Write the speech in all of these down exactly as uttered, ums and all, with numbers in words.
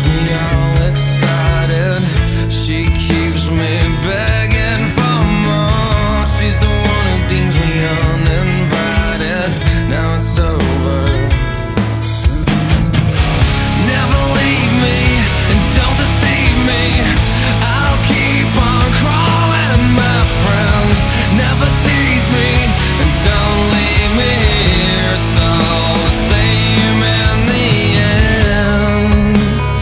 me all excited. She keeps me begging for more. She's the one who deems me uninvited. Now it's over. Never leave me and don't deceive me. I'll keep on crawling, my friends. Never tease me and don't leave me here. It's all the same in the end.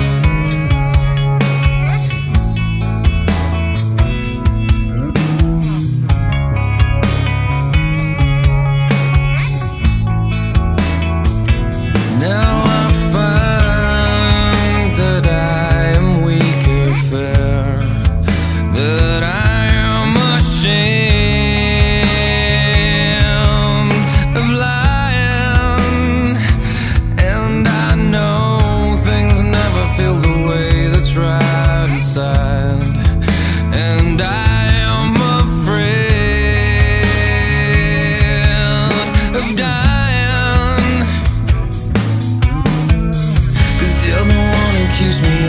Now I find that I am weaker, fair, that I am ashamed of lying, and I know things never feel the way that's right inside, and I am afraid of dying, 'cause you're the one who keeps me